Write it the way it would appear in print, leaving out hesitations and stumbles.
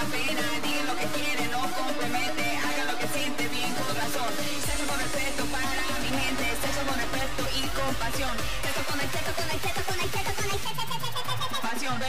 pena, diga lo que quiere, no compromete, haga lo que siente bien con razón. Sexo con respeto para mi gente, sexo con respeto y compasión. Sexo con el sexo, con el sexo, con el sexo, con el sexo, pasión.